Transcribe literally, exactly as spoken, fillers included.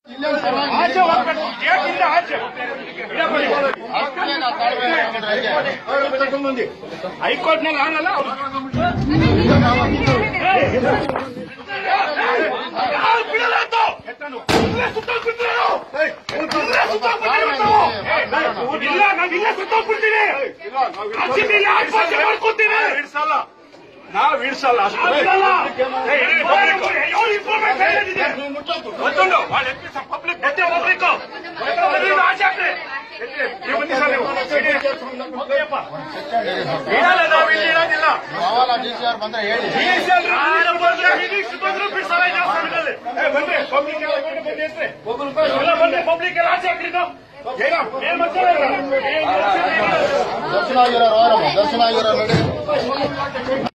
ಆಚೆ ಹೋಗ್ಬೇಕು, ಗೇಟಿಂದ ಆಚೆ ಹೈಕೋರ್ಟ್ನಲ್ಲಿ ಆಗಲ್ಲ. ಇಲ್ಲ, ನಾವಿಲ್ಲ ಸುತ್ತೋಗ್ಬಿಡ್ತೀನಿ, ಮಾಡ್ಕೊತೀನಿ. ನಾವು ಇಡ್ಸಲ್ಲ ಪಬ್ಲಿಕ್ ಗಟ್ಟೆ ಹೋಗ್ಬೇಕು. ಆಚೆ ಹಾಕ್ರಿ, ಬನ್ನಿ ಸರ್. ನೀವು ನಾವು ಇಲ್ಲಿ ಇರೋದಿಲ್ಲ. ಬಂದ್ರೆ ಬನ್ನಿ, ಪಬ್ಲಿಕ್ ಎಲ್ಲ ಬನ್ನಿ, ಪಬ್ಲಿಕ್ ಎಲ್ಲ ಆಚೆ ಹಾಕ್ರಿ. ದರ್ಶನ ಆಗಿರೋ ದರ್ಶನ ಆಗಿರೋ ನೋಡಿ.